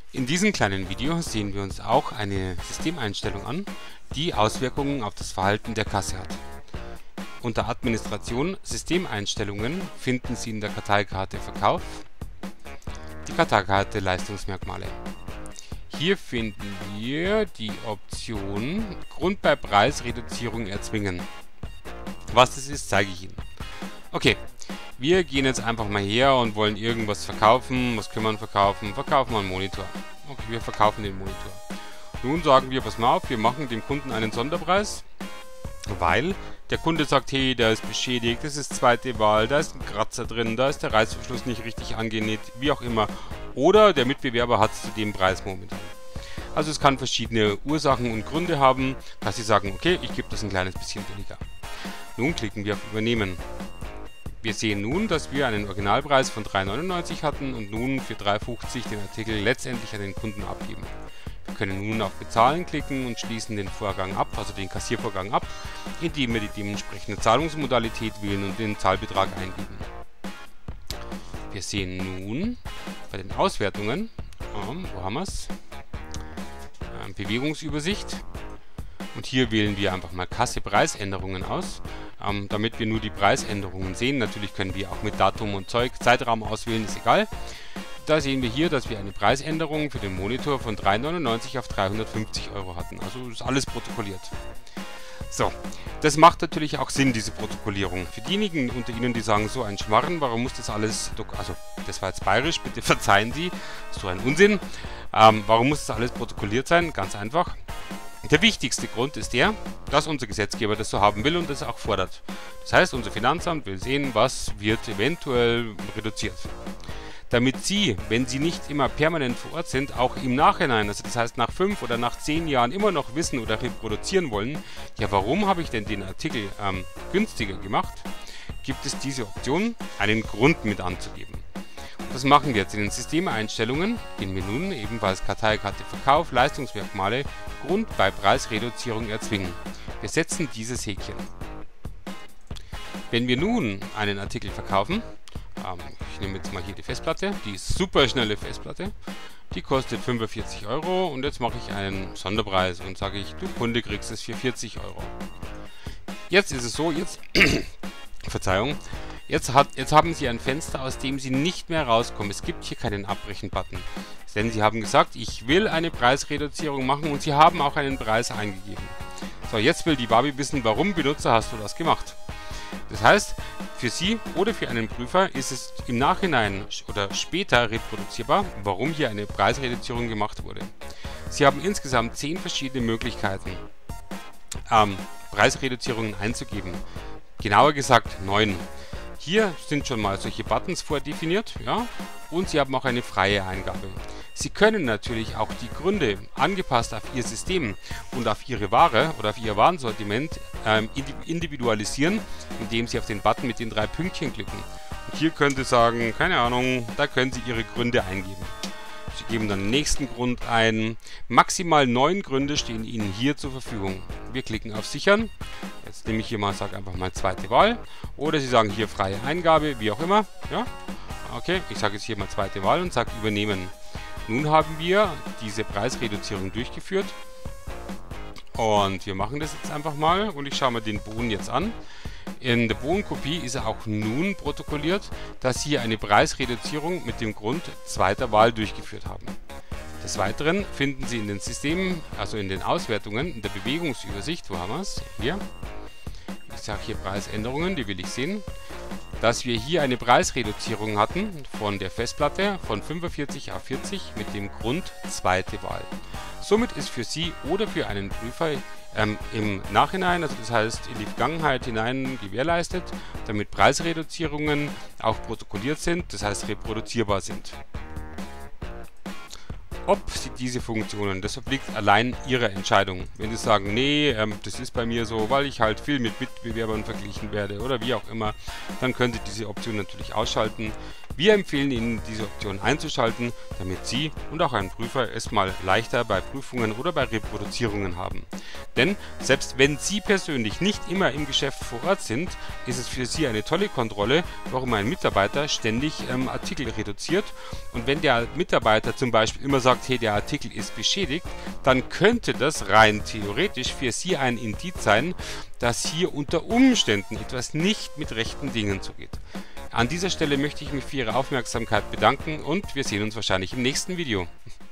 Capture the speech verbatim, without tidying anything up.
In diesem kleinen Video sehen wir uns auch eine Systemeinstellung an, die Auswirkungen auf das Verhalten der Kasse hat. Unter Administration Systemeinstellungen finden Sie in der Karteikarte Verkauf die Karteikarte Leistungsmerkmale. Hier finden wir die Option Grund bei Preisreduzierung erzwingen. Was das ist, zeige ich Ihnen. Okay, wir gehen jetzt einfach mal her und wollen irgendwas verkaufen. Was können wir verkaufen? Verkaufen wir einen Monitor. Okay, wir verkaufen den Monitor. Nun sagen wir, pass mal auf, wir machen dem Kunden einen Sonderpreis, weil der Kunde sagt, hey, der ist beschädigt, das ist zweite Wahl, da ist ein Kratzer drin, da ist der Reißverschluss nicht richtig angenäht, wie auch immer. Oder der Mitbewerber hat es zu dem Preis momentan. Also es kann verschiedene Ursachen und Gründe haben, dass Sie sagen, okay, ich gebe das ein kleines bisschen billiger. Nun klicken wir auf Übernehmen. Wir sehen nun, dass wir einen Originalpreis von drei neunundneunzig hatten und nun für drei fünfzig den Artikel letztendlich an den Kunden abgeben. Wir können nun auf Bezahlen klicken und schließen den Vorgang ab, also den Kassiervorgang ab, indem wir die dementsprechende Zahlungsmodalität wählen und den Zahlbetrag eingeben. Wir sehen nun bei den Auswertungen, ähm, wo haben wir es? Ähm, Bewegungsübersicht. Und hier wählen wir einfach mal Kasse Preisänderungen aus, ähm, damit wir nur die Preisänderungen sehen. Natürlich können wir auch mit Datum und Zeug, Zeitraum auswählen, ist egal. Da sehen wir hier, dass wir eine Preisänderung für den Monitor von drei neunundneunzig auf dreihundertfünfzig Euro hatten. Also ist alles protokolliert. So, das macht natürlich auch Sinn, diese Protokollierung. Für diejenigen unter Ihnen, die sagen, so ein Schmarren, warum muss das alles, also das war jetzt bayerisch, bitte verzeihen Sie, so ein Unsinn. Ähm, warum muss das alles protokolliert sein? Ganz einfach. Der wichtigste Grund ist der, dass unser Gesetzgeber das so haben will und das auch fordert. Das heißt, unser Finanzamt will sehen, was wird eventuell reduziert. Damit Sie, wenn Sie nicht immer permanent vor Ort sind, auch im Nachhinein, also das heißt nach fünf oder nach zehn Jahren immer noch wissen oder reproduzieren wollen, ja, warum habe ich denn den Artikel ähm, günstiger gemacht, gibt es diese Option, einen Grund mit anzugeben. Und das machen wir jetzt in den Systemeinstellungen, gehen wir nun ebenfalls Karteikarte Verkauf, Leistungsmerkmale, Grund bei Preisreduzierung erzwingen. Wir setzen dieses Häkchen. Wenn wir nun einen Artikel verkaufen, ähm, ich nehme jetzt mal hier die Festplatte, die ist super schnelle Festplatte, die kostet fünfundvierzig Euro und jetzt mache ich einen Sonderpreis und sage ich, du Kunde kriegst es für vierzig Euro. Jetzt ist es so, jetzt, Verzeihung, jetzt, hat, jetzt haben Sie ein Fenster, aus dem Sie nicht mehr rauskommen. Es gibt hier keinen Abbrechen-Button, denn Sie haben gesagt, ich will eine Preisreduzierung machen und Sie haben auch einen Preis eingegeben. So, jetzt will die Barbie wissen, warum Benutzer hast du das gemacht? Das heißt, für Sie oder für einen Prüfer ist es im Nachhinein oder später reproduzierbar, warum hier eine Preisreduzierung gemacht wurde. Sie haben insgesamt zehn verschiedene Möglichkeiten, ähm, Preisreduzierungen einzugeben. Genauer gesagt neun. Hier sind schon mal solche Buttons vordefiniert, ja, und Sie haben auch eine freie Eingabe. Sie können natürlich auch die Gründe angepasst auf Ihr System und auf Ihre Ware oder auf Ihr Warensortiment ähm, individualisieren, indem Sie auf den Button mit den drei Pünktchen klicken. Und hier können Sie sagen, keine Ahnung, da können Sie Ihre Gründe eingeben. Sie geben dann den nächsten Grund ein. Maximal neun Gründe stehen Ihnen hier zur Verfügung. Wir klicken auf Sichern. Jetzt nehme ich hier mal, sage einfach mal zweite Wahl. Oder Sie sagen hier freie Eingabe, wie auch immer. Ja? Okay, ich sage jetzt hier mal zweite Wahl und sage Übernehmen. Nun haben wir diese Preisreduzierung durchgeführt und wir machen das jetzt einfach mal und ich schaue mir den Boden jetzt an. In der Bodenkopie ist auch nun protokolliert, dass Sie hier eine Preisreduzierung mit dem Grund zweiter Wahl durchgeführt haben. Des Weiteren finden Sie in den Systemen, also in den Auswertungen, in der Bewegungsübersicht, wo haben wir es? Hier. Ich sage hier Preisänderungen, die will ich sehen, dass wir hier eine Preisreduzierung hatten von der Festplatte von fünfundvierzig auf vierzig mit dem Grund zweite Wahl. Somit ist für Sie oder für einen Prüfer ähm, im Nachhinein, also das heißt in die Vergangenheit hinein gewährleistet, damit Preisreduzierungen auch protokolliert sind, das heißt reproduzierbar sind. Ob Sie diese Funktionen, das obliegt allein Ihrer Entscheidung. Wenn Sie sagen, nee, ähm, das ist bei mir so, weil ich halt viel mit Mitbewerbern verglichen werde oder wie auch immer, dann können Sie diese Option natürlich ausschalten. Wir empfehlen Ihnen, diese Option einzuschalten, damit Sie und auch ein Prüfer es mal leichter bei Prüfungen oder bei Reproduzierungen haben. Denn selbst wenn Sie persönlich nicht immer im Geschäft vor Ort sind, ist es für Sie eine tolle Kontrolle, warum ein Mitarbeiter ständig ähm, Artikel reduziert. Und wenn der Mitarbeiter zum Beispiel immer sagt, hey, der Artikel ist beschädigt, dann könnte das rein theoretisch für Sie ein Indiz sein, dass hier unter Umständen etwas nicht mit rechten Dingen zugeht. An dieser Stelle möchte ich mich für Ihre Aufmerksamkeit bedanken und wir sehen uns wahrscheinlich im nächsten Video.